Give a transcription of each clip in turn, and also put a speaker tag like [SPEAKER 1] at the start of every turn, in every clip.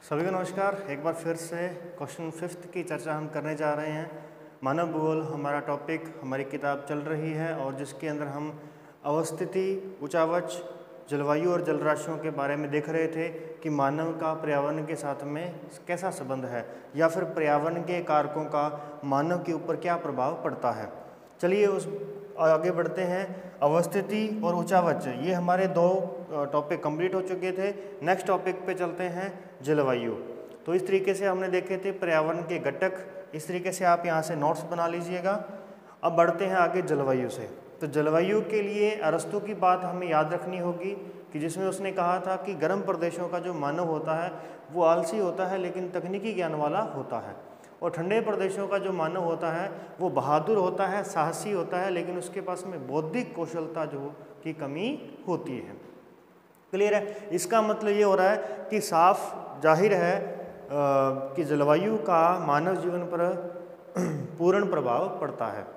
[SPEAKER 1] सभी को नमस्कार। एक बार फिर से क्वेश्चन 5th की चर्चा हम करने जा रहे हैं। मानव भूगोल हमारा टॉपिक, हमारी किताब चल रही है और जिसके अंदर हम अवस्थिति, उचावच, जलवायु और जल राशियों के बारे में देख रहे थे कि मानव का पर्यावरण के साथ में कैसा संबंध है या फिर पर्यावरण के कारकों का मानव के ऊपर क्या प्रभाव पड़ता है। चलिए उस आगे बढ़ते हैं। अवस्थिति और उचावच, ये हमारे दो टॉपिक कंप्लीट हो चुके थे। नेक्स्ट टॉपिक पे चलते हैं, जलवायु। तो इस तरीके से हमने देखे थे पर्यावरण के घटक, इस तरीके से आप यहाँ से नोट्स बना लीजिएगा। अब बढ़ते हैं आगे जलवायु से। तो जलवायु के लिए अरस्तु की बात हमें याद रखनी होगी कि जिसमें उसने कहा था कि गर्म प्रदेशों का जो मानव होता है वो आलसी होता है लेकिन तकनीकी ज्ञान वाला होता है, और ठंडे प्रदेशों का जो मानव होता है वो बहादुर होता है, साहसी होता है, लेकिन उसके पास में बौद्धिक कौशलता जो की कमी होती है। क्लियर है? इसका मतलब ये हो रहा है कि साफ जाहिर है कि जलवायु का मानव जीवन पर पूर्ण प्रभाव पड़ता है।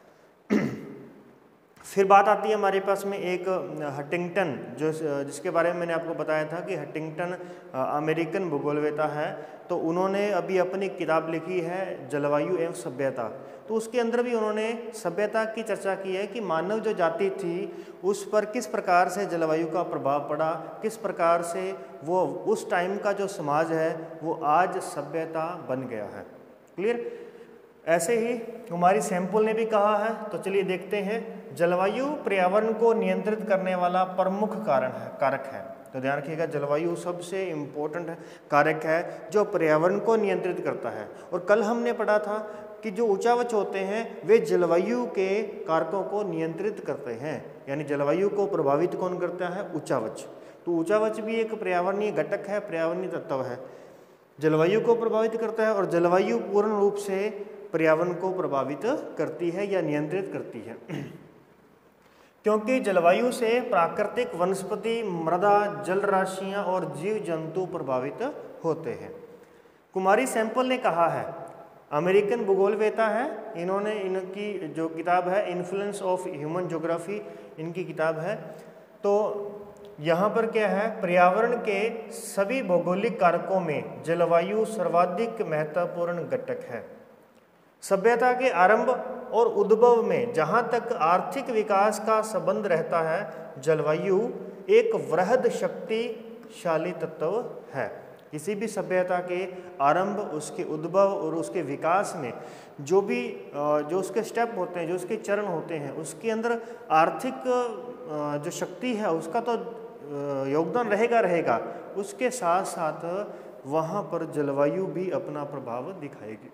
[SPEAKER 1] फिर बात आती है हमारे पास में एक हंटिंगटन, जिसके बारे में मैंने आपको बताया था कि हंटिंगटन अमेरिकन भूगोलवेता है। तो उन्होंने अभी अपनी किताब लिखी है जलवायु एवं सभ्यता। तो उसके अंदर भी उन्होंने सभ्यता की चर्चा की है कि मानव जो जाति थी उस पर किस प्रकार से जलवायु का प्रभाव पड़ा, किस प्रकार से वो उस टाइम का जो समाज है वो आज सभ्यता बन गया है। क्लियर? ऐसे ही हमारी सैंपल ने भी कहा है। तो चलिए देखते हैं। जलवायु पर्यावरण को नियंत्रित करने वाला प्रमुख कारक है। तो ध्यान रखिएगा, जलवायु सबसे इम्पोर्टेंट कारक है जो पर्यावरण को नियंत्रित करता है। और कल हमने पढ़ा था कि जो उचावच होते हैं वे जलवायु के कारकों को नियंत्रित करते हैं, यानी जलवायु को प्रभावित कौन करता है? उचावच। तो उचावच भी एक पर्यावरणीय घटक है, पर्यावरणीय तत्व है, जलवायु को प्रभावित करता है। और जलवायु पूर्ण रूप से पर्यावरण को प्रभावित करती है या नियंत्रित करती है क्योंकि जलवायु से प्राकृतिक वनस्पति, मृदा, जल राशियां और जीव जंतु प्रभावित होते हैं। कुमारी सैंपल ने कहा है, अमेरिकन भूगोलवेता है, इन्होंने इनकी जो किताब है इन्फ्लुएंस ऑफ ह्यूमन ज्योग्राफी, इनकी किताब है। तो यहाँ पर क्या है, पर्यावरण के सभी भौगोलिक कारकों में जलवायु सर्वाधिक महत्वपूर्ण घटक है। सभ्यता के आरंभ और उद्भव में जहाँ तक आर्थिक विकास का संबंध रहता है, जलवायु एक वृहद शक्तिशाली तत्व है। किसी भी सभ्यता के आरंभ, उसके उद्भव और उसके विकास में जो उसके स्टेप होते हैं, जो उसके चरण होते हैं, उसके अंदर आर्थिक जो शक्ति है उसका तो योगदान रहेगा। उसके साथ साथ वहाँ पर जलवायु भी अपना प्रभाव दिखाएगी।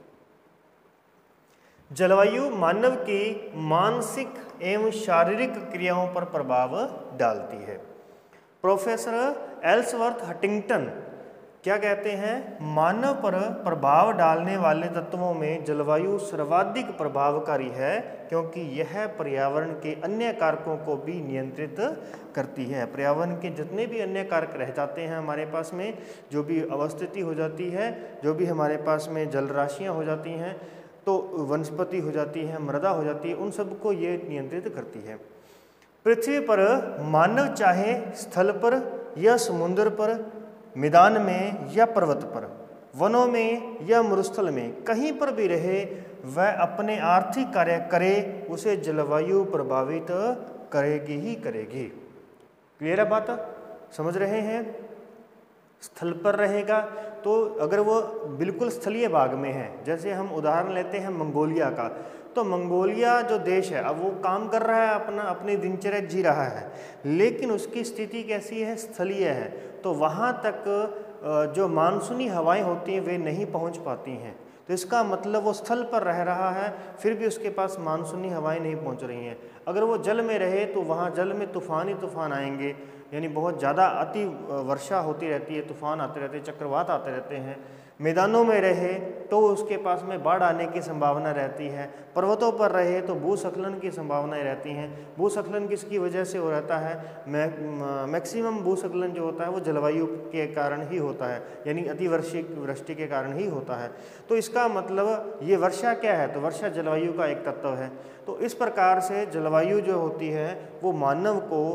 [SPEAKER 1] जलवायु मानव की मानसिक एवं शारीरिक क्रियाओं पर प्रभाव डालती है। प्रोफेसर एल्सवर्थ हंटिंगटन क्या कहते हैं? मानव पर प्रभाव डालने वाले तत्वों में जलवायु सर्वाधिक प्रभावकारी है क्योंकि यह पर्यावरण के अन्य कारकों को भी नियंत्रित करती है। पर्यावरण के जितने भी अन्य कारक रह जाते हैं हमारे पास में, जो भी अवस्थिति हो जाती है, जो भी हमारे पास में जल राशियाँ हो जाती हैं, तो वनस्पति हो जाती है, मृदा हो जाती है, उन सबको ये नियंत्रित करती है। पृथ्वी पर मानव चाहे स्थल पर या समुद्र पर, मैदान में या पर्वत पर, वनों में या मरुस्थल में, कहीं पर भी रहे, वह अपने आर्थिक कार्य करे, उसे जलवायु प्रभावित करेगी ही करेगी। क्लियर है बात? समझ रहे हैं? स्थल पर रहेगा तो अगर वो बिल्कुल स्थलीय भाग में है, जैसे हम उदाहरण लेते हैं मंगोलिया का, तो मंगोलिया जो देश है अब वो काम कर रहा है, अपनी दिनचर्या जी रहा है, लेकिन उसकी स्थिति कैसी है? स्थलीय है। तो वहाँ तक जो मानसूनी हवाएं होती हैं वे नहीं पहुँच पाती हैं। तो इसका मतलब वो स्थल पर रह रहा है फिर भी उसके पास मानसूनी हवाएं नहीं पहुँच रही हैं। अगर वो जल में रहे तो वहाँ जल में तूफान ही तूफान आएंगे, यानी बहुत ज़्यादा अति वर्षा होती रहती है, तूफान आते रहते हैं, चक्रवात आते रहते हैं। मैदानों में रहे तो उसके पास में बाढ़ आने की संभावना रहती है। पर्वतों पर रहे तो भूस्खलन की संभावनाएं रहती हैं। भूस्खलन किसकी वजह से हो रहता है? मैक्सिमम भूस्खलन जो होता है वो जलवायु के कारण ही होता है, यानी अतिवृष्टि के कारण ही होता है। तो इसका मतलब ये वर्षा क्या है? तो वर्षा जलवायु का एक तत्व है। तो इस प्रकार से जलवायु जो होती है वो मानव को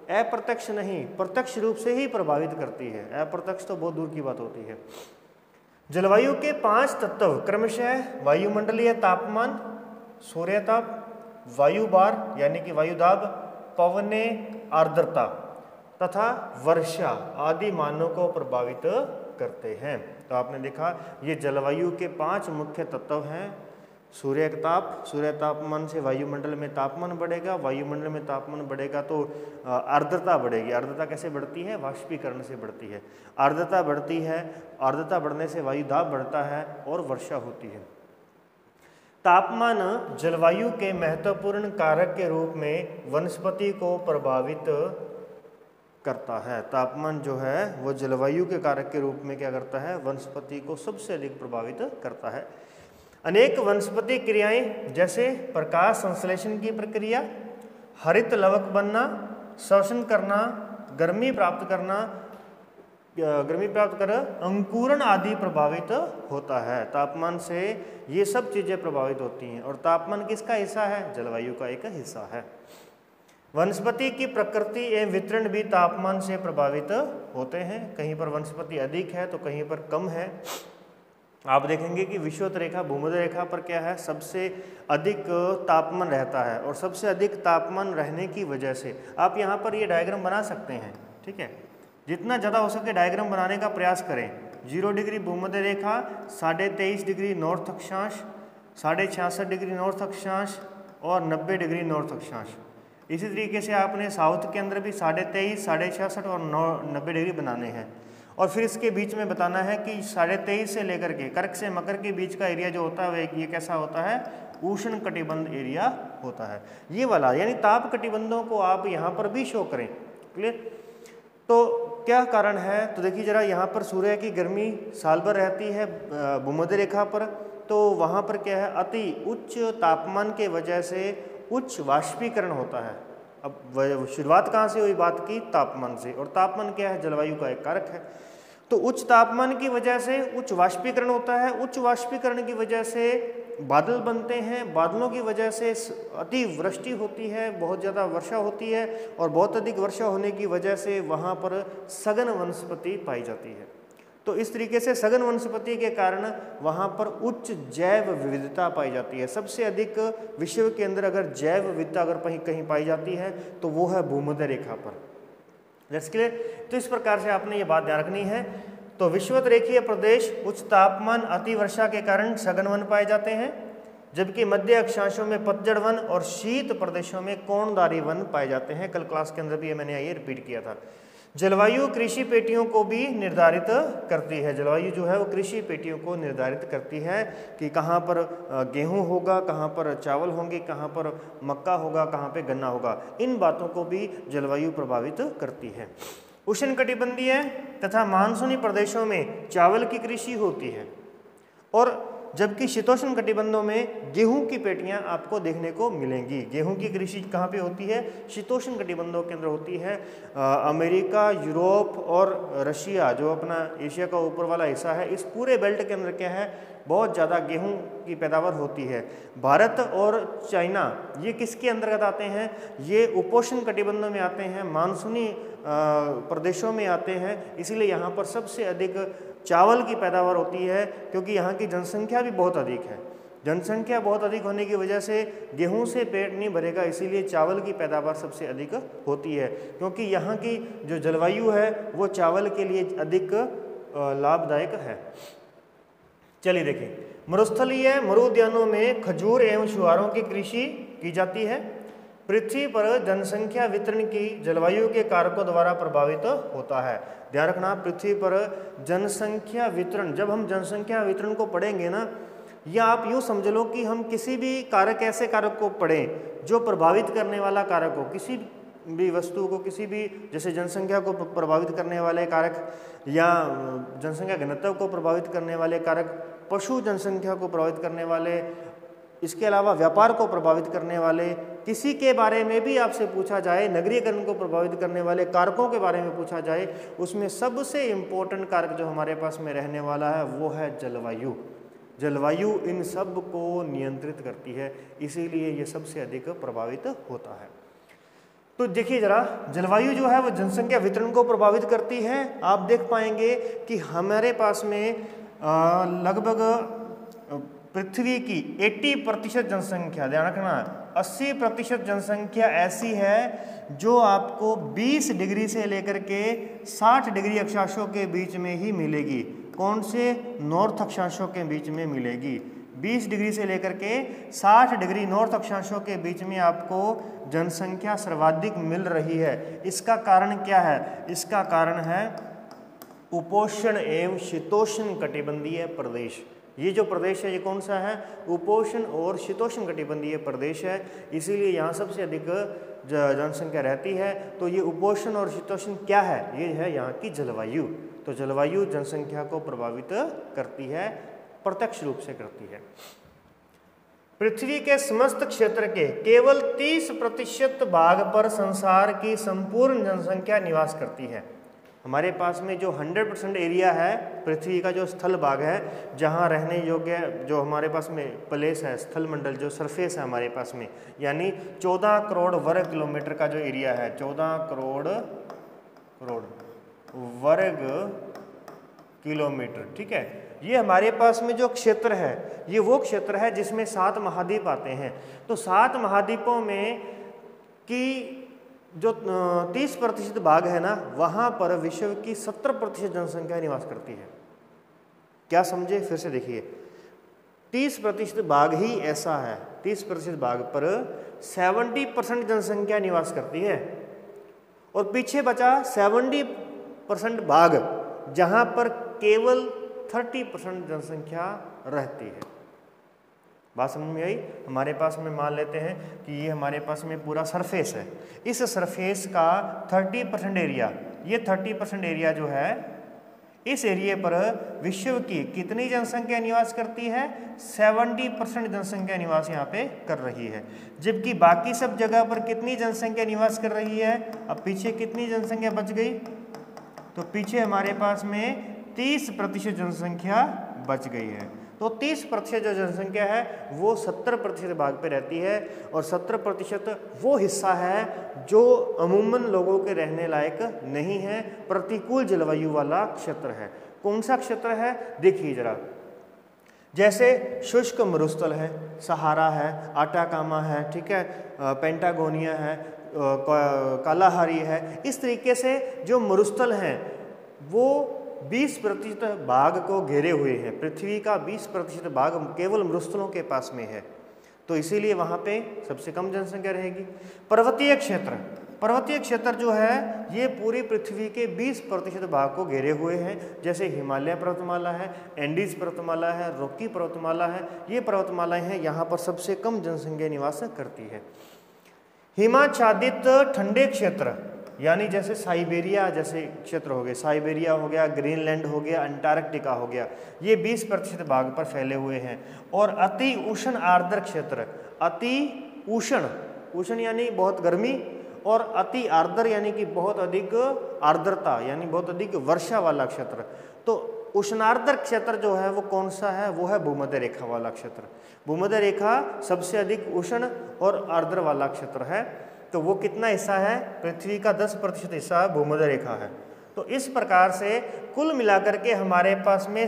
[SPEAKER 1] अप्रत्यक्ष नहीं, प्रत्यक्ष रूप से ही प्रभावित करती है, अप्रत्यक्ष तो बहुत दूर की बात होती है। जलवायु के 5 तत्व क्रमशः वायुमंडलीय तापमान, सूर्यताप, वायुभार यानी कि वायुदाब, पवनें, आर्द्रता तथा वर्षा आदि मानों को प्रभावित करते हैं। तो आपने देखा ये जलवायु के 5 मुख्य तत्व हैं। सूर्य का ताप, सूर्य तापमान से वायुमंडल में तापमान बढ़ेगा, वायुमंडल में तापमान बढ़ेगा तो आर्द्रता बढ़ेगी। आर्द्रता कैसे बढ़ती है? वाष्पीकरण से बढ़ती है। आर्द्रता बढ़ती है, आर्द्रता बढ़ने से वायुदाब बढ़ता है और वर्षा होती है। तापमान जलवायु के महत्वपूर्ण कारक के रूप में वनस्पति को प्रभावित करता है। तापमान जो है वो जलवायु के कारक के रूप में क्या करता है? वनस्पति को सबसे अधिक प्रभावित करता है। अनेक वनस्पति क्रियाएं जैसे प्रकाश संश्लेषण की प्रक्रिया, हरित लवक बनना, श्वसन करना, गर्मी प्राप्त कर अंकुरण आदि प्रभावित होता है। तापमान से ये सब चीज़ें प्रभावित होती हैं। और तापमान किसका हिस्सा है? जलवायु का एक हिस्सा है। वनस्पति की प्रकृति एवं वितरण भी तापमान से प्रभावित होते हैं। कहीं पर वनस्पति अधिक है तो कहीं पर कम है। आप देखेंगे कि विषुवत रेखा, भूमध्य रेखा पर क्या है? सबसे अधिक तापमान रहता है। और सबसे अधिक तापमान रहने की वजह से आप यहाँ पर ये डायग्राम बना सकते हैं, ठीक है। जितना ज़्यादा हो सके डायग्राम बनाने का प्रयास करें। 0 डिग्री भूमध्य रेखा, 23.5 डिग्री नॉर्थ अक्षांश, 66.5 डिग्री नॉर्थ अक्षांश और 90 डिग्री नॉर्थ अक्षांश। इसी तरीके से आपने साउथ के अंदर भी 23.5, 66.5 और 90 डिग्री बनाने हैं। और फिर इसके बीच में बताना है कि 23.5 से लेकर के कर्क से मकर के बीच का एरिया जो होता है ये कैसा होता है? उष्ण कटिबंध एरिया होता है। ये वाला यानी ताप कटिबंधों को आप यहाँ पर भी शो करें। क्लियर? तो क्या कारण है? तो देखिए जरा, यहाँ पर सूर्य की गर्मी साल भर रहती है भूमध्य रेखा पर, तो वहाँ पर क्या है? अति उच्च तापमान के वजह से उच्च वाष्पीकरण होता है। अब शुरुआत कहाँ से हुई बात की? तापमान से। और तापमान क्या है? जलवायु का एक कारक है। तो उच्च तापमान की वजह से उच्च वाष्पीकरण होता है। उच्च वाष्पीकरण की वजह से बादल बनते हैं। बादलों की वजह से अति वृष्टि होती है, बहुत ज़्यादा वर्षा होती है। और बहुत अधिक वर्षा होने की वजह से वहाँ पर सघन वनस्पति पाई जाती है। तो इस तरीके से सघन वनस्पति के कारण वहाँ पर उच्च जैव विविधता पाई जाती है। सबसे अधिक विश्व के अंदर अगर जैव विविधता अगर कहीं पाई जाती है तो वो है भूमध्य रेखा पर। That's clear? तो इस प्रकार से आपने ये बात ध्यान रखनी है। तो विषुवत रेखीय प्रदेश उच्च तापमान, अति वर्षा के कारण सघन वन पाए जाते हैं, जबकि मध्य अक्षांशों में पतझड़ वन और शीत प्रदेशों में कोणधारी वन पाए जाते हैं। कल क्लास के अंदर भी मैंने ये रिपीट किया था। जलवायु कृषि पेटियों को भी निर्धारित करती है। जलवायु जो है वो कृषि पेटियों को निर्धारित करती है कि कहाँ पर गेहूं होगा, कहाँ पर चावल होंगे, कहाँ पर मक्का होगा, कहाँ पे गन्ना होगा। इन बातों को भी जलवायु प्रभावित करती है। उष्णकटिबंधीय तथा मानसूनी प्रदेशों में चावल की कृषि होती है, और जबकि शीतोष्ण कटिबंधों में गेहूं की पेटियां आपको देखने को मिलेंगी। गेहूं की कृषि कहाँ पे होती है? शीतोष्ण कटिबंधों के अंदर होती है। अमेरिका, यूरोप और रशिया जो अपना एशिया का ऊपर वाला हिस्सा है, इस पूरे बेल्ट के अंदर क्या है? बहुत ज़्यादा गेहूं की पैदावार होती है। भारत और चाइना ये किसके अंतर्गत आते हैं? ये उपोष्ण कटिबंधों में आते हैं, मानसूनी प्रदेशों में आते हैं। इसीलिए यहाँ पर सबसे अधिक चावल की पैदावार होती है, क्योंकि यहाँ की जनसंख्या भी बहुत अधिक है। जनसंख्या बहुत अधिक होने की वजह से गेहूं से पेट नहीं भरेगा, इसीलिए चावल की पैदावार सबसे अधिक होती है, क्योंकि यहाँ की जो जलवायु है वो चावल के लिए अधिक लाभदायक है। चलिए देखें, मरुस्थलीय मरुउद्यानों में खजूर एवं छुआरों की कृषि की जाती है। पृथ्वी पर जनसंख्या वितरण की जलवायु के कारकों द्वारा प्रभावित होता है। ध्यान रखना, पृथ्वी पर जनसंख्या वितरण, जब हम जनसंख्या वितरण को पढ़ेंगे ना, या आप यूँ समझ लो कि हम किसी भी कारक, ऐसे कारक को पढ़ें जो प्रभावित करने वाला कारक हो, किसी भी वस्तु को, किसी भी, जैसे जनसंख्या को प्रभावित करने वाले कारक या जनसंख्या घनत्व को प्रभावित करने वाले कारक, पशु जनसंख्या को प्रभावित करने वाले, इसके अलावा व्यापार को प्रभावित करने वाले, किसी के बारे में भी आपसे पूछा जाए, नगरीकरण को प्रभावित करने वाले कारकों के बारे में पूछा जाए, उसमें सबसे इम्पोर्टेंट कारक जो हमारे पास में रहने वाला है वो है जलवायु। जलवायु इन सब को नियंत्रित करती है, इसीलिए ये सबसे अधिक प्रभावित होता है। तो देखिए जरा, जलवायु जो है वो जनसंख्या वितरण को प्रभावित करती है। आप देख पाएंगे कि हमारे पास में लगभग पृथ्वी की 80% जनसंख्या, ध्यान रखना 80% जनसंख्या ऐसी है जो आपको 20 डिग्री से लेकर के 60 डिग्री अक्षांशों के बीच में ही मिलेगी। कौन से? नॉर्थ अक्षांशों के बीच में मिलेगी। 20 डिग्री से लेकर के 60 डिग्री नॉर्थ अक्षांशों के बीच में आपको जनसंख्या सर्वाधिक मिल रही है। इसका कारण क्या है? इसका कारण है उपोष्ण एवं शीतोष्ण कटिबंधीय प्रदेश। ये जो प्रदेश है ये कौन सा है? उपोष्ण और शीतोष्ण कटिबंधीय प्रदेश है, इसीलिए यहाँ सबसे अधिक जनसंख्या रहती है। तो ये उपोष्ण और शीतोष्ण क्या है? ये है यहाँ की जलवायु। तो जलवायु जनसंख्या को प्रभावित करती है, प्रत्यक्ष रूप से करती है। पृथ्वी के समस्त क्षेत्र के केवल 30% भाग पर संसार की संपूर्ण जनसंख्या निवास करती है। हमारे पास में जो 100% एरिया है पृथ्वी का, जो स्थल भाग है जहाँ रहने योग्य जो हमारे पास में प्लेस है, स्थल मंडल जो सरफेस है हमारे पास में, यानी 14 करोड़ वर्ग किलोमीटर का जो एरिया है, 14 करोड़ वर्ग किलोमीटर, ठीक है। ये हमारे पास में जो क्षेत्र है ये वो क्षेत्र है जिसमें 7 महाद्वीप आते हैं। तो 7 महाद्वीपों में की जो 30% भाग है ना, वहाँ पर विश्व की 70% जनसंख्या निवास करती है। क्या समझे? फिर से देखिए, 30% भाग ही ऐसा है, 30% भाग पर 70% जनसंख्या निवास करती है, और पीछे बचा 70% भाग जहाँ पर केवल 30% जनसंख्या रहती है। बात समझ में आई? हमारे पास में मान लेते हैं कि ये हमारे पास में पूरा सरफेस है। इस सरफेस का 30% एरिया, ये 30% एरिया जो है, इस एरिया पर विश्व की कितनी जनसंख्या निवास करती है? 70% जनसंख्या निवास यहाँ पे कर रही है। जबकि बाकी सब जगह पर कितनी जनसंख्या निवास कर रही है? अब पीछे कितनी जनसंख्या बच गई? तो पीछे हमारे पास में 30% जनसंख्या बच गई है। तो 30% जो जनसंख्या है वो 70% भाग पे रहती है, और 70% वो हिस्सा है जो अमूमन लोगों के रहने लायक नहीं है, प्रतिकूल जलवायु वाला क्षेत्र है। कौन सा क्षेत्र है? देखिए जरा, जैसे शुष्क मरुस्थल है, सहारा है, आटाकामा है, ठीक है, पेंटागोनिया है, कालाहारी है। इस तरीके से जो मरुस्थल हैं वो 20% भाग को घेरे हुए हैं। पृथ्वी का 20% भाग केवल मरुस्थलों के पास में है, तो इसीलिए वहाँ पे सबसे कम जनसंख्या रहेगी। पर्वतीय क्षेत्र जो है ये पूरी पृथ्वी के 20% भाग को घेरे हुए हैं। जैसे हिमालय पर्वतमाला है, एंडीज पर्वतमाला है, रॉकी पर्वतमाला है, ये पर्वतमालाएं हैं, यहाँ पर सबसे कम जनसंख्या निवास करती है। हिमाच्छादित ठंडे क्षेत्र, यानी जैसे साइबेरिया जैसे क्षेत्र हो गए, साइबेरिया हो गया, ग्रीनलैंड हो गया, अंटार्कटिका हो गया, ये 20% भाग पर फैले हुए हैं। और अति उष्ण आर्द्र क्षेत्र, अति उष्ण यानी बहुत गर्मी, और अति आर्द्र यानी कि बहुत अधिक आर्द्रता यानी बहुत अधिक वर्षा वाला क्षेत्र। तो उष्णार्द्र क्षेत्र जो है वो कौन सा है? वो है भूमध्य रेखा वाला क्षेत्र। भूमध्य रेखा सबसे अधिक उष्ण और आर्द्र वाला क्षेत्र है। तो वो कितना हिस्सा है? पृथ्वी का 10% हिस्सा भूमध्य रेखा है। तो इस प्रकार से कुल मिलाकर के हमारे पास में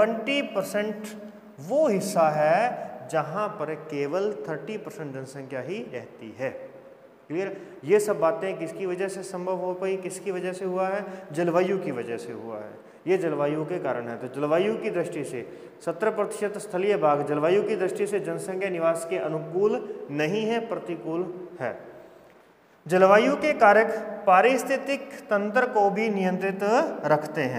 [SPEAKER 1] 70% वो हिस्सा है जहाँ पर केवल 30% जनसंख्या ही रहती है। क्लियर? ये सब बातें किसकी वजह से संभव हो पाई? किसकी वजह से हुआ है? जलवायु की वजह से हुआ है। ये जलवायु के कारण है। तो जलवायु की दृष्टि से 70% स्थलीय भाग जलवायु की दृष्टि से जनसंख्या निवास के अनुकूल नहीं है, प्रतिकूल है। जलवायु के कारक पारिस्थितिक तंत्र को भी नियंत्रित रखते हैं।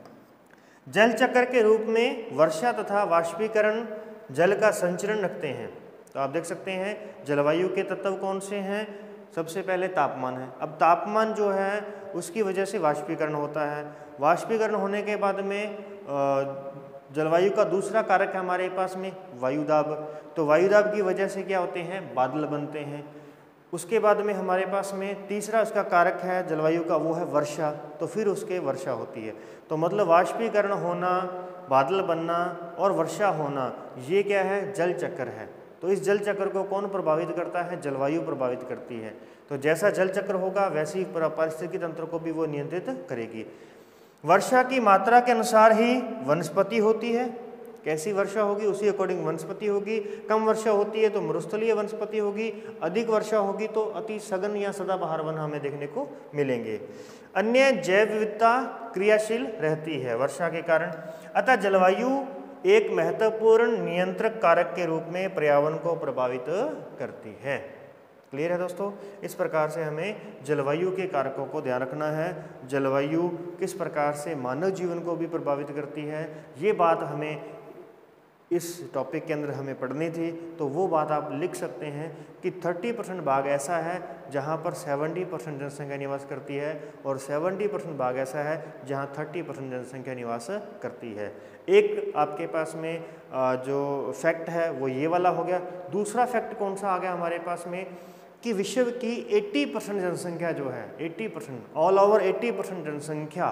[SPEAKER 1] जल चक्र के रूप में वर्षा तथा वाष्पीकरण जल का संचरण रखते हैं। तो आप देख सकते हैं जलवायु के तत्व कौन से हैं? सबसे पहले तापमान है। अब तापमान जो है उसकी वजह से वाष्पीकरण होता है। वाष्पीकरण होने के बाद में जलवायु का दूसरा कारक है हमारे पास में वायुदाब। तो वायुदाब की वजह से क्या होते हैं? बादल बनते हैं। उसके बाद में हमारे पास में तीसरा उसका कारक है जलवायु का, वो है वर्षा। तो फिर उसके वर्षा होती है। तो मतलब वाष्पीकरण होना, बादल बनना और वर्षा होना, ये क्या है? जल चक्र है। तो इस जल चक्र को कौन प्रभावित करता है? जलवायु प्रभावित करती है। तो जैसा जल चक्र होगा वैसे ही पारिस्थितिकी तंत्र को भी वो नियंत्रित करेगी। वर्षा की मात्रा के अनुसार ही वनस्पति होती है। कैसी वर्षा होगी उसी अकॉर्डिंग वनस्पति होगी। कम वर्षा होती है तो मरुस्थलीय वनस्पति होगी, अधिक वर्षा होगी तो अति सघन या सदाबहार वन हमें देखने को मिलेंगे। अन्य जैव विविधता क्रियाशील रहती है वर्षा के कारण, अतः जलवायु एक महत्वपूर्ण नियंत्रक कारक के रूप में पर्यावरण को प्रभावित करती है। क्लियर है दोस्तों? इस प्रकार से हमें जलवायु के कारकों को ध्यान रखना है। जलवायु किस प्रकार से मानव जीवन को भी प्रभावित करती है, ये बात हमें इस टॉपिक के अंदर हमें पढ़नी थी। तो वो बात आप लिख सकते हैं कि 30% भाग ऐसा है जहाँ पर 70% जनसंख्या निवास करती है और 70% भाग ऐसा है जहाँ 30% जनसंख्या निवास करती है। एक आपके पास में जो फैक्ट है वो ये वाला हो गया। दूसरा फैक्ट कौन सा आ गया हमारे पास में कि विश्व की 80% जनसंख्या जो है 80%, ऑल ओवर 80% जनसंख्या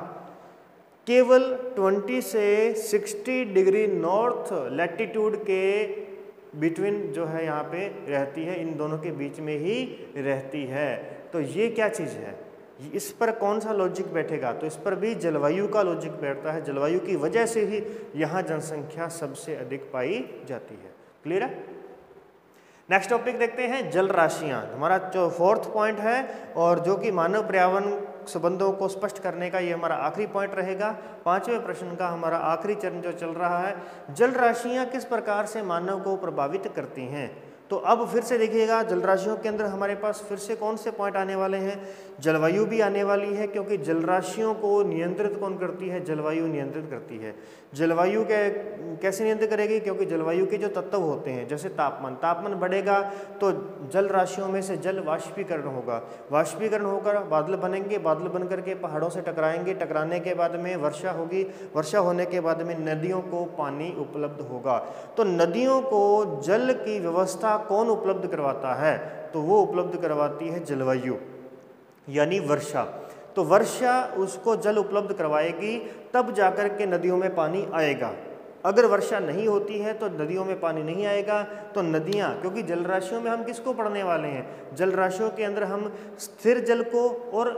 [SPEAKER 1] केवल 20 से 60 डिग्री नॉर्थ लैटिट्यूड के बिटवीन जो है यहाँ पे रहती है, इन दोनों के बीच में ही रहती है। तो ये क्या चीज़ है, इस पर कौन सा लॉजिक बैठेगा? तो इस पर भी जलवायु का लॉजिक बैठता है। जलवायु की वजह से ही यहाँ जनसंख्या सबसे अधिक पाई जाती है। क्लियर है? नेक्स्ट टॉपिक देखते हैं, जल राशियाँ। हमारा जो 4th पॉइंट है और जो कि मानव पर्यावरण संबंधों को स्पष्ट करने का ये हमारा आखिरी पॉइंट रहेगा। 5वें प्रश्न का हमारा आखिरी चरण जो चल रहा है, जल राशियाँ किस प्रकार से मानव को प्रभावित करती हैं। तो अब फिर से देखिएगा, जल राशियों के अंदर हमारे पास फिर से कौन से पॉइंट आने वाले हैं? जलवायु भी आने वाली है, क्योंकि जल राशियों को नियंत्रित कौन करती है? जलवायु नियंत्रित करती है। जलवायु कैसे नियंत्रित करेगी? क्योंकि जलवायु के जो तत्व होते हैं, जैसे तापमान बढ़ेगा तो जल राशियों में से जल वाष्पीकरण होगा, वाष्पीकरण होकर बादल बनेंगे, बादल बन करके पहाड़ों से टकराएंगे, टकराने के बाद में वर्षा होगी, वर्षा होने के बाद में नदियों को पानी उपलब्ध होगा। तो नदियों को जल की व्यवस्था कौन उपलब्ध करवाता है? तो वो उपलब्ध करवाती है जलवायु, यानी वर्षा। तो वर्षा उसको जल उपलब्ध करवाएगी, तब जाकर के नदियों में पानी आएगा। अगर वर्षा नहीं होती है तो नदियों में पानी नहीं आएगा। तो नदियाँ, क्योंकि जल राशियों में हम किसको पढ़ने वाले हैं? जल राशियों के अंदर हम स्थिर जल को और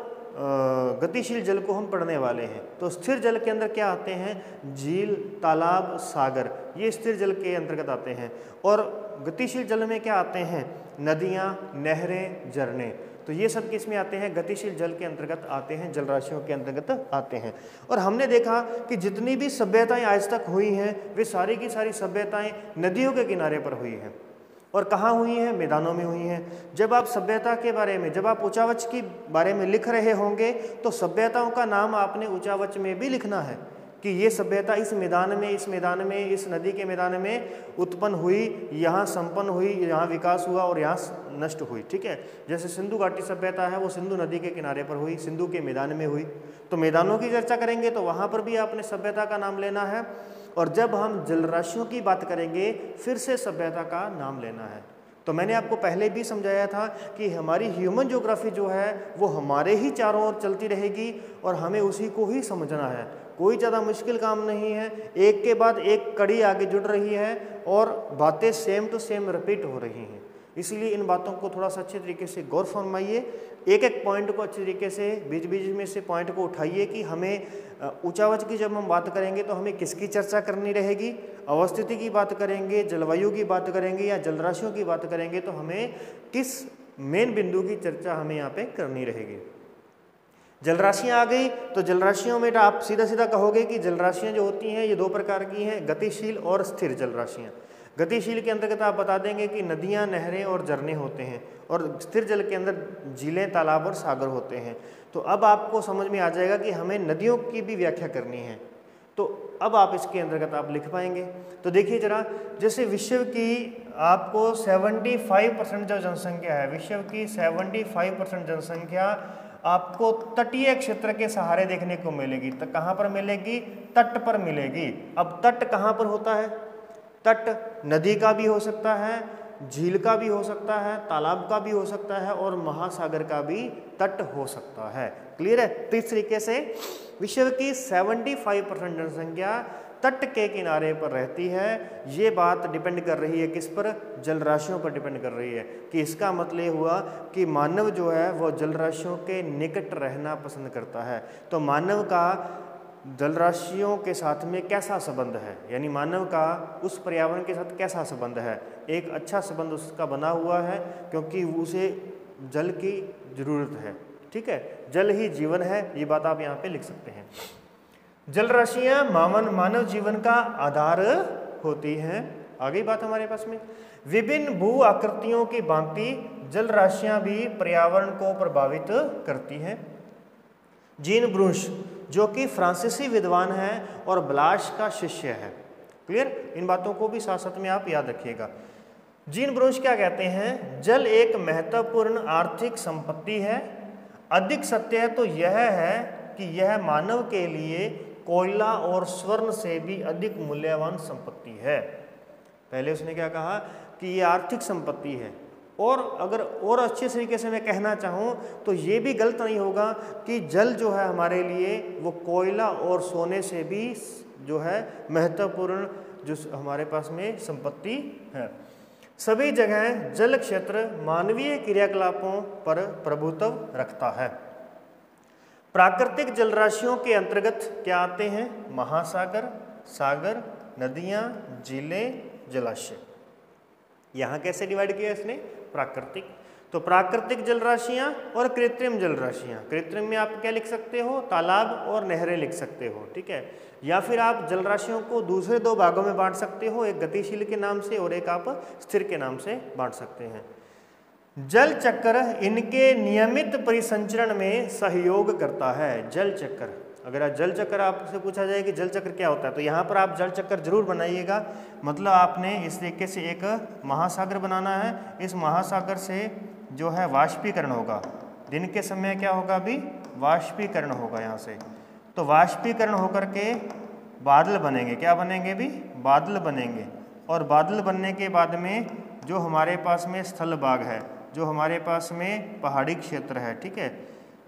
[SPEAKER 1] गतिशील जल को हम पढ़ने वाले हैं। तो स्थिर जल के अंदर क्या आते हैं? झील, तालाब, सागर, ये स्थिर जल के अंतर्गत आते हैं। और गतिशील जल में क्या आते हैं? नदियाँ, नहरें, झरने। तो ये सब किस में आते हैं? गतिशील जल के अंतर्गत आते हैं, जल राशियों के अंतर्गत आते हैं। और हमने देखा कि जितनी भी सभ्यताएं आज तक हुई हैं वे सारी की सारी सभ्यताएं नदियों के किनारे पर हुई हैं। और कहाँ हुई हैं? मैदानों में हुई हैं। जब आप सभ्यता के बारे में, जब आप ऊंचावच के बारे में लिख रहे होंगे तो सभ्यताओं का नाम आपने ऊंचावच में भी लिखना है कि ये सभ्यता इस मैदान में, इस नदी के मैदान में उत्पन्न हुई, यहाँ संपन्न हुई, यहाँ विकास हुआ और यहाँ नष्ट हुई। ठीक है, जैसे सिंधु घाटी सभ्यता है वो सिंधु नदी के किनारे पर हुई, सिंधु के मैदान में हुई। तो मैदानों की चर्चा करेंगे तो वहाँ पर भी आपने सभ्यता का नाम लेना है। और जब हम जलराशियों की बात करेंगे फिर से सभ्यता का नाम लेना है। तो मैंने आपको पहले भी समझाया था कि हमारी ह्यूमन ज्योग्राफी जो है वो हमारे ही चारों ओर चलती रहेगी और हमें उसी को ही समझना है। कोई ज़्यादा मुश्किल काम नहीं है, एक के बाद एक कड़ी आगे जुड़ रही है और बातें सेम टू सेम रिपीट हो रही हैं। इसलिए इन बातों को थोड़ा सा अच्छे तरीके से गौर फरमाइए, एक एक पॉइंट को अच्छे तरीके से बीच बीच में से पॉइंट को उठाइए कि हमें ऊंचावच की जब हम बात करेंगे तो हमें किसकी चर्चा करनी रहेगी। अवस्थिति की बात करेंगे, जलवायु की बात करेंगे या जलराशियों की बात करेंगे तो हमें किस मेन बिंदु की चर्चा हमें यहाँ पे करनी रहेगी। जलराशियाँ आ गई तो जलराशियों में आप सीधा सीधा कहोगे कि जलराशियाँ जो होती हैं ये दो प्रकार की हैं, गतिशील और स्थिर जलराशियाँ। गतिशील के अंतर्गत आप बता देंगे कि नदियाँ, नहरें और झरने होते हैं और स्थिर जल के अंदर झीलें, तालाब और सागर होते हैं। तो अब आपको समझ में आ जाएगा कि हमें नदियों की भी व्याख्या करनी है। तो अब आप इसके अंतर्गत आप लिख पाएंगे। तो देखिए जरा, जैसे विश्व की आपको 75% जो जनसंख्या है, विश्व की 75% जनसंख्या आपको तटीय क्षेत्र के सहारे देखने को मिलेगी। तो कहाँ पर मिलेगी? तट पर मिलेगी। अब तट कहाँ पर होता है? तट नदी का भी हो सकता है, झील का भी हो सकता है, तालाब का भी हो सकता है और महासागर का भी तट हो सकता है। क्लियर है? तो इस तरीके से विश्व की 75% जनसंख्या तट के किनारे पर रहती है। ये बात डिपेंड कर रही है किस पर? जल राशियों पर डिपेंड कर रही है। कि इसका मतलब ये हुआ कि मानव जो है वो जल राशियों के निकट रहना पसंद करता है। तो मानव का जल राशियों के साथ में कैसा संबंध है, यानी मानव का उस पर्यावरण के साथ कैसा संबंध है? एक अच्छा संबंध उसका बना हुआ है, क्योंकि उसे जल की ज़रूरत है। ठीक है, जल ही जीवन है, ये बात आप यहाँ पे लिख सकते हैं। जल राशियाँ मानव जीवन का आधार होती हैं। आगे बात हमारे पास में, विभिन्न भू आकृतियों की भांति जल राशियाँ भी पर्यावरण को प्रभावित करती हैं। जीन ब्रूस, जो कि फ्रांसीसी विद्वान है और ब्लाश का शिष्य है। क्लियर? इन बातों को भी साथ साथ में आप याद रखिएगा। जीन ब्रूस क्या कहते हैं? जल एक महत्वपूर्ण आर्थिक संपत्ति है। अधिक सत्य तो यह है कि यह मानव के लिए कोयला और स्वर्ण से भी अधिक मूल्यवान संपत्ति है। पहले उसने क्या कहा कि ये आर्थिक संपत्ति है, और अगर और अच्छे तरीके से मैं कहना चाहूँ तो ये भी गलत नहीं होगा कि जल जो है हमारे लिए वो कोयला और सोने से भी जो है महत्वपूर्ण जो हमारे पास में संपत्ति है। सभी जगह जल क्षेत्र मानवीय क्रियाकलापों पर प्रभुत्व रखता है। प्राकृतिक जल राशियों के अंतर्गत क्या आते हैं? महासागर, सागर, नदियाँ, झीलें, जलाशय। यहाँ कैसे डिवाइड किया इसने? प्राकृतिक। तो प्राकृतिक जल राशियाँ और कृत्रिम जल राशियाँ। कृत्रिम में आप क्या लिख सकते हो? तालाब और नहरें लिख सकते हो। ठीक है, या फिर आप जल राशियों को दूसरे दो भागों में बांट सकते हो, एक गतिशील के नाम से और एक आप स्थिर के नाम से बांट सकते हैं। जल चक्र इनके नियमित परिसंचरण में सहयोग करता है। जल चक्र, अगर जल चक्र आपसे पूछा जाए कि जल चक्र क्या होता है, तो यहाँ पर आप जल चक्र जरूर बनाइएगा। मतलब आपने इस तरीके से एक महासागर बनाना है। इस महासागर से जो है वाष्पीकरण होगा। दिन के समय क्या होगा? अभी वाष्पीकरण होगा यहाँ से। तो वाष्पीकरण होकर के बादल बनेंगे। क्या बनेंगे? भी बादल बनेंगे। और बादल बनने के बाद में जो हमारे पास में स्थल भाग है, जो हमारे पास में पहाड़ी क्षेत्र है, ठीक है,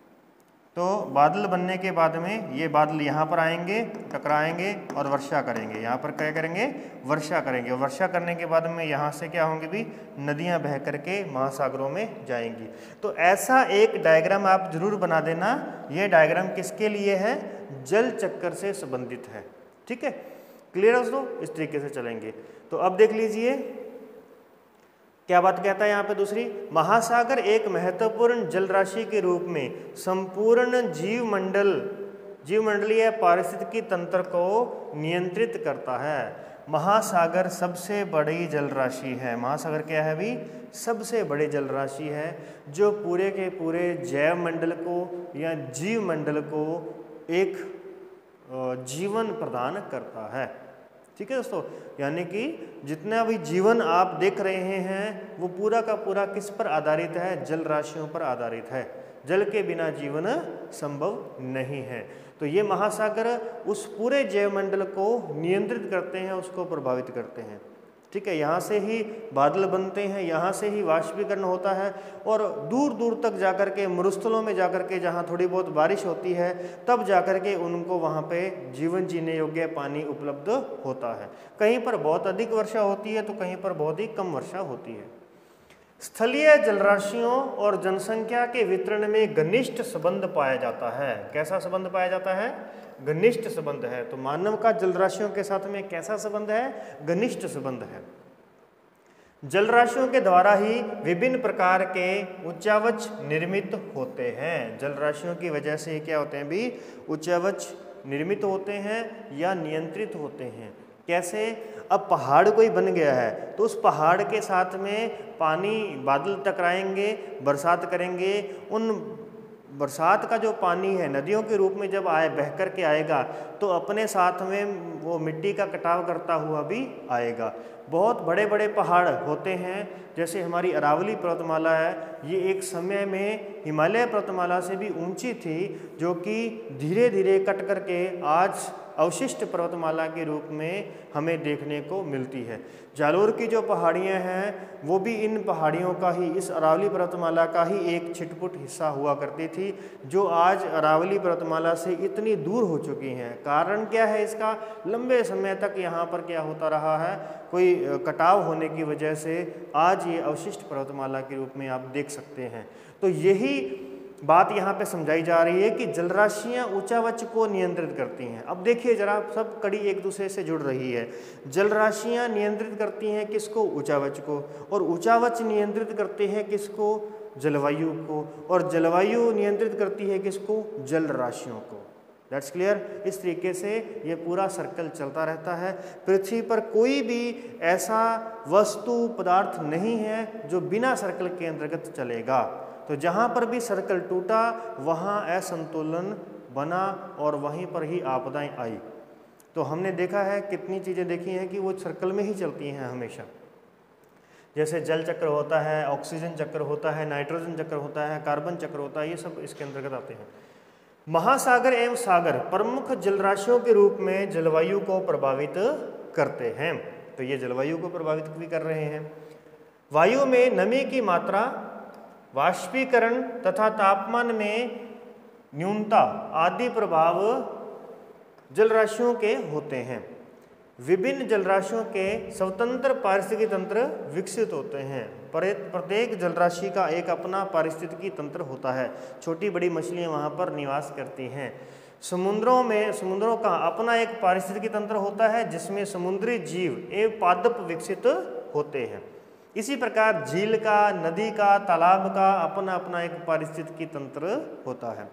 [SPEAKER 1] तो बादल बनने के बाद में ये बादल यहाँ पर आएंगे, टकराएंगे और वर्षा करेंगे। यहाँ पर क्या करेंगे? वर्षा करेंगे। और वर्षा करने के बाद में यहाँ से क्या होंगे? भी नदियाँ बह करके महासागरों में जाएंगी। तो ऐसा एक डायग्राम आप जरूर बना देना। ये डायग्राम किसके लिए है? जल चक्कर से संबंधित है। ठीक है, क्लियर है दोस्तों? इस तरीके से चलेंगे। तो अब देख लीजिए क्या बात कहता है यहाँ पे दूसरी। महासागर एक महत्वपूर्ण जल राशि के रूप में संपूर्ण जीवमंडलीय पारिस्थितिकी तंत्र को नियंत्रित करता है। महासागर सबसे बड़ी जल राशि है। महासागर क्या है? भी सबसे बड़ी जल राशि है जो पूरे के पूरे जैव मंडल को या जीव मंडल को एक जीवन प्रदान करता है। ठीक है दोस्तों, यानी कि जितना भी जीवन आप देख रहे हैं वो पूरा का पूरा किस पर आधारित है? जल राशियों पर आधारित है। जल के बिना जीवन संभव नहीं है। तो ये महासागर उस पूरे जैवमंडल को नियंत्रित करते हैं, उसको प्रभावित करते हैं। ठीक है, यहाँ से ही बादल बनते हैं, यहाँ से ही वाष्पीकरण होता है, और दूर दूर तक जाकर के मरुस्थलों में जाकर के जहाँ थोड़ी बहुत बारिश होती है तब जाकर के उनको वहाँ पे जीवन जीने योग्य पानी उपलब्ध होता है। कहीं पर बहुत अधिक वर्षा होती है तो कहीं पर बहुत ही कम वर्षा होती है। स्थलीय जलराशियों और जनसंख्या के वितरण में घनिष्ठ संबंध पाया जाता है। कैसा संबंध पाया जाता है? घनिष्ठ संबंध है। तो मानव का जलराशियों के साथ में कैसा संबंध है? घनिष्ठ संबंध है। जलराशियों के द्वारा ही विभिन्न प्रकार के उच्चावच निर्मित होते हैं। जलराशियों की वजह से क्या होते हैं? भी उच्चावच निर्मित होते हैं या नियंत्रित होते हैं। कैसे? अब पहाड़ कोई बन गया है तो उस पहाड़ के साथ में पानी, बादल टकराएंगे, बरसात करेंगे। उन बरसात का जो पानी है नदियों के रूप में जब बह कर के आएगा तो अपने साथ में वो मिट्टी का कटाव करता हुआ भी आएगा। बहुत बड़े बड़े पहाड़ होते हैं, जैसे हमारी अरावली पर्वतमाला है, ये एक समय में हिमालय पर्वतमाला से भी ऊंची थी, जो कि धीरे धीरे कट करके आज अवशिष्ट पर्वतमाला के रूप में हमें देखने को मिलती है। जालोर की जो पहाड़ियाँ हैं वो भी इन पहाड़ियों का ही, इस अरावली पर्वतमाला का ही एक छिटपुट हिस्सा हुआ करती थी, जो आज अरावली पर्वतमाला से इतनी दूर हो चुकी हैं। कारण क्या है इसका? लंबे समय तक यहाँ पर क्या होता रहा है, कोई कटाव होने की वजह से आज ये अवशिष्ट पर्वतमाला के रूप में आप देख सकते हैं। तो यही बात यहाँ पे समझाई जा रही है कि जलराशियाँ ऊंचावच को नियंत्रित करती हैं। अब देखिए जरा, सब कड़ी एक दूसरे से जुड़ रही है। जलराशियाँ नियंत्रित करती हैं किसको? ऊंचावच को। और ऊंचावच नियंत्रित करते हैं किसको? जलवायु को। और जलवायु नियंत्रित करती है किसको? जल राशियों को। That's clear. इस तरीके से ये पूरा सर्कल चलता रहता है। पृथ्वी पर कोई भी ऐसा वस्तु पदार्थ नहीं है जो बिना सर्कल के अंतर्गत चलेगा। तो जहाँ पर भी सर्कल टूटा वहाँ असंतुलन बना और वहीं पर ही आपदाएं आई। तो हमने देखा है, कितनी चीज़ें देखी हैं कि वो सर्कल में ही चलती हैं हमेशा। जैसे जल चक्र होता है, ऑक्सीजन चक्र होता है, नाइट्रोजन चक्र होता है, कार्बन चक्र होता है, ये सब इसके अंतर्गत आते हैं। महासागर एवं सागर प्रमुख जलराशियों के रूप में जलवायु को प्रभावित करते हैं। तो ये जलवायु को प्रभावित भी कर रहे हैं। वायु में नमी की मात्रा, वाष्पीकरण तथा तापमान में न्यूनता आदि प्रभाव जलराशियों के होते हैं। विभिन्न जलराशियों के स्वतंत्र पारिस्थितिकी तंत्र विकसित होते हैं। प्रत्येक जलराशि का एक अपना पारिस्थितिकी तंत्र होता है। छोटी बड़ी मछलियां वहाँ पर निवास करती हैं। समुद्रों का अपना एक पारिस्थितिकी तंत्र होता है जिसमें समुद्री जीव एवं पादप विकसित होते हैं। इसी प्रकार झील का, नदी का, तालाब का अपना अपना एक पारिस्थितिकी तंत्र होता है।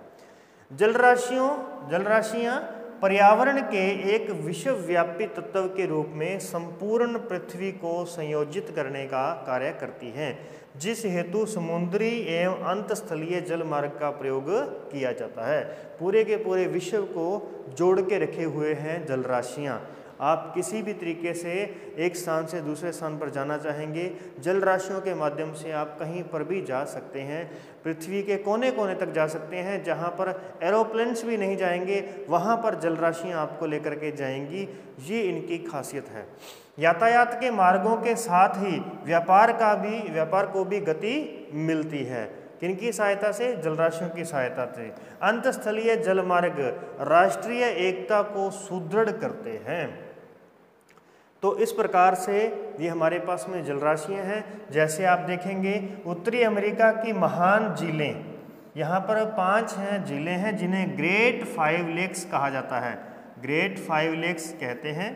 [SPEAKER 1] जलराशियाँ पर्यावरण के एक विश्वव्यापी तत्व के रूप में संपूर्ण पृथ्वी को संयोजित करने का कार्य करती हैं, जिस हेतु समुद्री एवं अंतस्थलीय जल मार्ग का प्रयोग किया जाता है। पूरे के पूरे विश्व को जोड़ के रखे हुए हैं जलराशियाँ। आप किसी भी तरीके से एक स्थान से दूसरे स्थान पर जाना चाहेंगे, जल राशियों के माध्यम से आप कहीं पर भी जा सकते हैं। पृथ्वी के कोने कोने तक जा सकते हैं। जहां पर एरोप्लेन्स भी नहीं जाएंगे वहां पर जल राशियाँ आपको लेकर के जाएंगी। ये इनकी खासियत है। यातायात के मार्गों के साथ ही व्यापार को भी गति मिलती है। किनकी सहायता से? जलराशियों की सहायता से। अंतस्थलीय जल मार्ग राष्ट्रीय एकता को सुदृढ़ करते हैं। तो इस प्रकार से ये हमारे पास में जलराशियाँ हैं। जैसे आप देखेंगे उत्तरी अमेरिका की महान झीलें, यहाँ पर 5 झीलें हैं जिन्हें ग्रेट 5 लेक्स कहा जाता है। ग्रेट 5 लेक्स कहते हैं,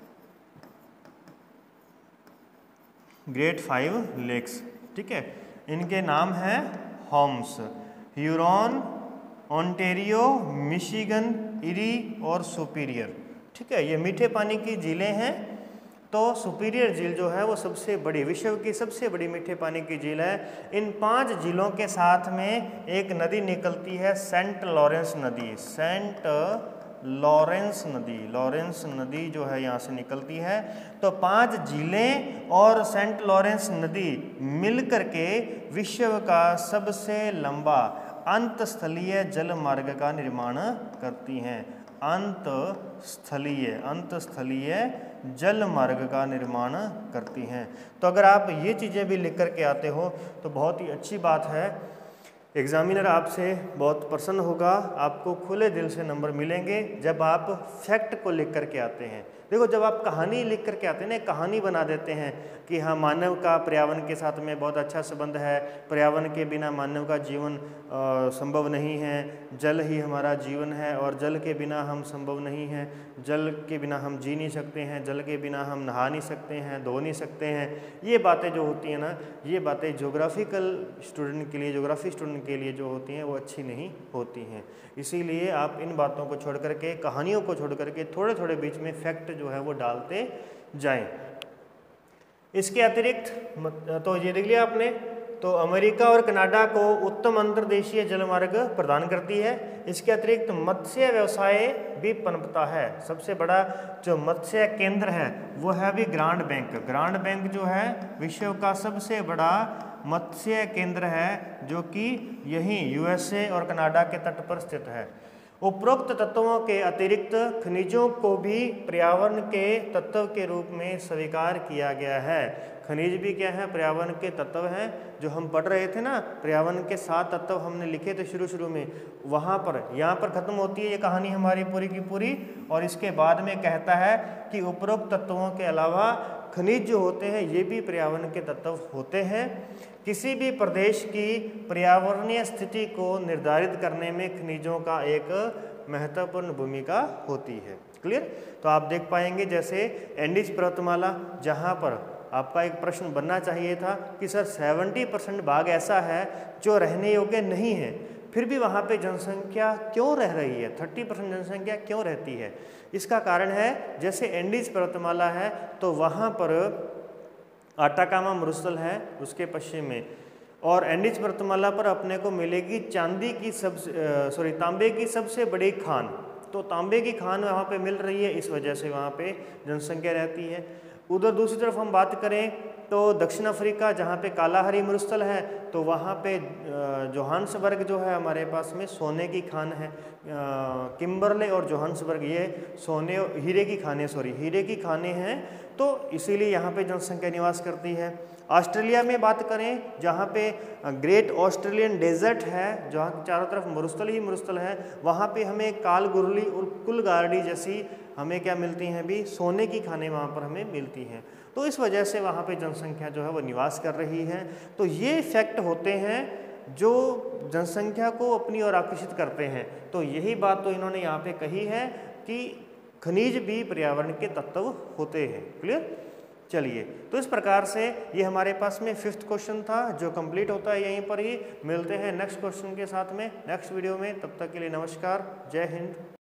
[SPEAKER 1] ग्रेट 5 लेक्स, ठीक है। इनके नाम हैं Holmes, Huron, Ontario, Michigan, eri और सुपीरियर, ठीक है। ये मीठे पानी की झीलें हैं। तो सुपीरियर झील जो है वो सबसे बड़ी, विश्व की सबसे बड़ी मीठे पानी की झील है। इन 5 झीलों के साथ में एक नदी निकलती है, सेंट लॉरेंस नदी। सेंट लॉरेंस नदी जो है यहाँ से निकलती है। तो 5 झीलें और सेंट लॉरेंस नदी मिलकर के विश्व का सबसे लंबा अंतस्थलीय जल मार्ग का निर्माण करती हैं। अंतस्थलीय जल मार्ग का निर्माण करती हैं। तो अगर आप ये चीज़ें भी लिख कर के आते हो तो बहुत ही अच्छी बात है। एग्जामिनर आपसे बहुत प्रसन्न होगा, आपको खुले दिल से नंबर मिलेंगे जब आप फैक्ट को लिख कर के आते हैं। देखो, जब आप कहानी लिख कर के आते हैं ना, कहानी बना देते हैं कि हाँ मानव का पर्यावरण के साथ में बहुत अच्छा संबंध है, पर्यावरण के बिना मानव का जीवन संभव नहीं है, जल ही हमारा जीवन है और जल के बिना हम संभव नहीं हैं, जल के बिना हम जी नहीं सकते हैं, जल के बिना हम नहा नहीं सकते हैं, धो नहीं सकते हैं। ये बातें जो होती हैं ना, ये बातें ज्योग्राफी स्टूडेंट के लिए जो होती हैं वो अच्छी नहीं होती हैं। इसीलिए आप इन बातों को छोड़ करके, कहानियों को छोड़ करके थोड़े थोड़े बीच में फैक्ट जो है वो डालते जाएं। इसके अतिरिक्त तो ये देख लिया आपने, तो अमेरिका और कनाडा को उत्तम अंतर्देशीय जलमार्ग प्रदान करती है। इसके अतिरिक्त मत्स्य व्यवसाय भी पनपता है। सबसे बड़ा जो मत्स्य केंद्र है वो है अभी ग्रांड बैंक। ग्रांड बैंक जो है विश्व का सबसे बड़ा मत्स्य केंद्र है, जो कि यहीं यूएसए और कनाडा के तट पर स्थित है। उपरोक्त तत्वों के अतिरिक्त खनिजों को भी पर्यावरण के तत्व के रूप में स्वीकार किया गया है। खनिज भी क्या है? पर्यावरण के तत्व हैं। जो हम पढ़ रहे थे ना, पर्यावरण के 7 तत्व हमने लिखे थे शुरू में, वहाँ पर यहाँ पर खत्म होती है ये कहानी हमारी पूरी की पूरी। और इसके बाद में कहता है कि उपरोक्त तत्वों के अलावा खनिज जो होते हैं ये भी पर्यावरण के तत्व होते हैं। किसी भी प्रदेश की पर्यावरणीय स्थिति को निर्धारित करने में खनिजों का एक महत्वपूर्ण भूमिका होती है। क्लियर? तो आप देख पाएंगे जैसे एंडीज पर्वतमाला, जहाँ पर आपका एक प्रश्न बनना चाहिए था कि सर 70% भाग ऐसा है जो रहने योग्य नहीं है, फिर भी वहाँ पे जनसंख्या क्यों रह रही है? 30% जनसंख्या क्यों रहती है? इसका कारण है, जैसे एंडीज पर्वतमाला है तो वहाँ पर आटाकामा मरुस्थल है उसके पश्चिम में, और एंडीज पर्वतमाला पर अपने को मिलेगी तांबे की सबसे बड़ी खान। तो तांबे की खान वहाँ पे मिल रही है, इस वजह से वहाँ पे जनसंख्या रहती है। उधर दूसरी तरफ हम बात करें तो दक्षिण अफ्रीका, जहाँ पे कालाहारी मरुस्थल है, तो वहाँ पे जोहान्सबर्ग जो है हमारे पास में सोने की खान है। किम्बरले और जोहान्सबर्ग ये हीरे की खानें हैं, तो इसीलिए यहाँ पे जनसंख्या निवास करती है। ऑस्ट्रेलिया में बात करें, जहाँ पे ग्रेट ऑस्ट्रेलियन डेजर्ट है, जहाँ चारों तरफ मरुस्थल ही मरुस्थल है, वहाँ पे हमें कालगुरली और कुलगार्डी जैसी हमें क्या मिलती हैं भी? सोने की खानें वहाँ पर हमें मिलती हैं। तो इस वजह से वहाँ पे जनसंख्या जो है वो निवास कर रही है। तो ये फैक्ट होते हैं जो जनसंख्या को अपनी ओर आकर्षित करते हैं। तो यही बात तो इन्होंने यहाँ पे कही है कि खनिज भी पर्यावरण के तत्व होते हैं। क्लियर? चलिए, तो इस प्रकार से ये हमारे पास में 5th क्वेश्चन था जो कंप्लीट होता है यहीं पर ही। मिलते हैं नेक्स्ट क्वेश्चन के साथ में नेक्स्ट वीडियो में। तब तक के लिए नमस्कार, जय हिंद।